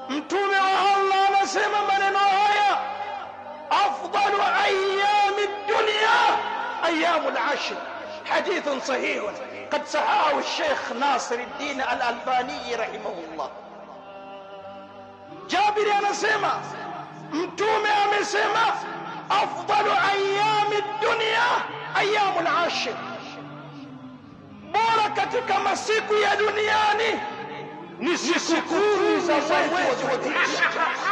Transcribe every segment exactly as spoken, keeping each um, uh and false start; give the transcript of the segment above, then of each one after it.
mtume wa Allah anasema maneno haya, afdalu ayami dunya ayamul ashr. Hadithun sahihun qad sahahu Sheikh Nasiruddin Al-Albani rahimahullah. Jabir anasema mtume amesema afdalu ayami dunya ayamul ashr, bora katika masiku ya duniani ni siku kumi za mwezi wa Dhulhijja.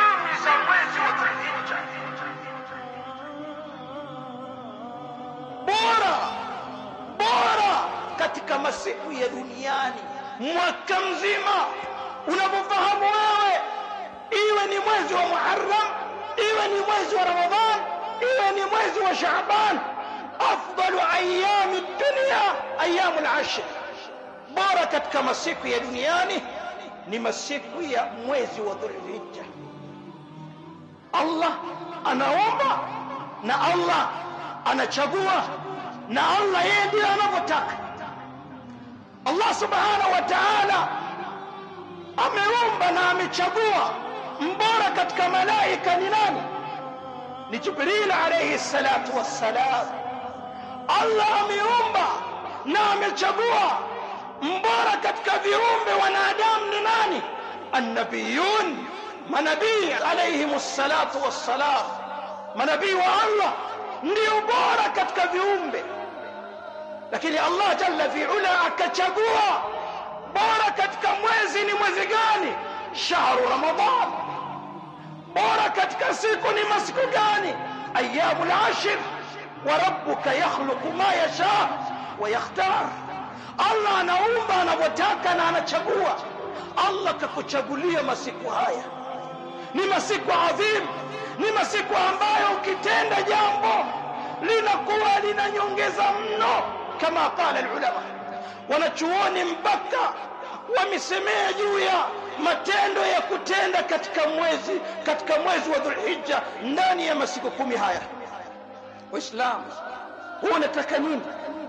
Bora bora katika masiku ya duniani mwaka mzima. Unapofahamu wewe, iwe ni mwezi wa Muharram, iwe ni mwezi wa Ramadhan, iwe ni mwezi wa Shaaban, afdalu ayami dunya ayamul ashr, bora katika masiku ya duniani ni masiku ya mwezi wa Dhulhijja. Allah anaomba na Allah anachagua, na Allah yeye ndiye anavyotaka. Allah subhanahu wa ta'ala ameomba na amechagua. Mbora katika malaika ni nani? Ni Jibril alayhi salatu wassalam. Allah ameomba na amechagua. Mbora katika viumbe wanadamu ni nani? An-nabiyun, manabii alayhimus salatu wassalam. Manabii wa Allah ndio bora katika viumbe, lakini Allah jalla fi ula akachagua bora katika mwezi. Ni mwezi gani? Shahru Ramadhan. Bora katika siku ni masiku gani? Ayyamul ashr. Wa rabbuka yakhluqu ma yasha wa yakhtar. Allah anaumba anavyotaka na anachagua. Allah kakuchagulia masiku haya. Ni masiku adhim, ni masiku ambayo ukitenda jambo linakuwa linanyongeza mno, kama qala ulama. Wanachuoni mpaka wamesemea juu ya matendo ya kutenda katika mwezi katika mwezi wa Dhulhijja ndani ya masiku kumi haya. Waislamu, huwa unataka nini?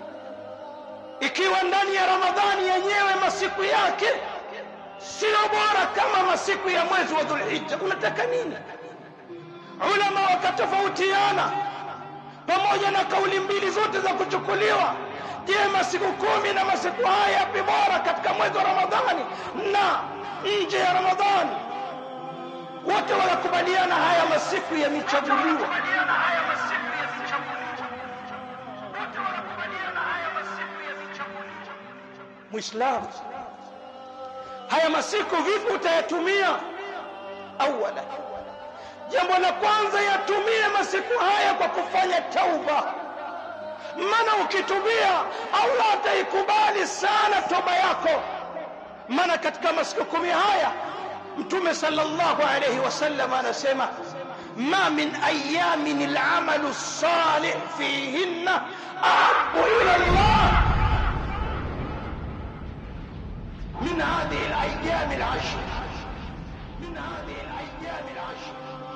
Ikiwa ndani ya Ramadhani yenyewe masiku yake sio bora kama masiku ya mwezi wa Dhulhijja, unataka nini? Ulama wakatofautiana pamoja na kauli mbili zote za kuchukuliwa. Je, masiku kumi na masiku haya yapi bora katika mwezi wa Ramadhani na nje ya Ramadhani? Wote wanakubaliana haya masiku yamechaguliwa. Muislamu, haya masiku vipi utayatumia? Awala, jambo la kwanza, yatumie masiku haya kwa kufanya tauba. Maana ukitubia Allah ataikubali sana toba yako. Maana katika masiku kumi haya Mtume sallallahu alayhi wasallam anasema, ma min ayamin al-amalu salih fihinna ahabbu ila Allah min hadhihi al-ayyam al-ashr. Min hadhihi al-ayyam al-ashr,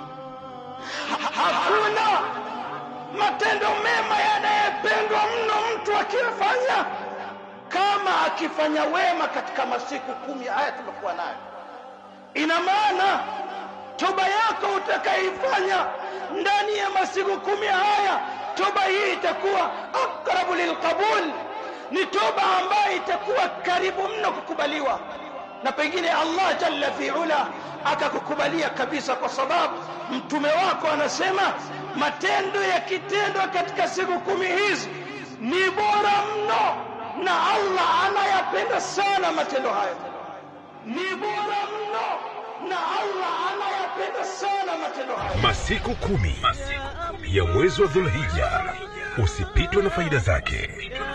hakuna matendo mema yanayopendwa mno mtu akifanya kama akifanya wema katika masiku kumi haya tulikuwa nayo. Ina maana toba yako utakaifanya ndani ya masiku kumi haya, toba hii itakuwa aqrabu lilqabul, ni toba ambayo itakuwa karibu mno kukubaliwa, na pengine Allah jalla fi ula akakukubalia kabisa, kwa sababu mtume wako anasema matendo yakitendwa katika siku kumi hizi ni bora mno, na Allah anayapenda sana matendo hayo. Ni bora mno na Allah anayapenda sana matendo hayo. Masiku kumi ya mwezi wa Dhulhijja, usipitwe na faida zake.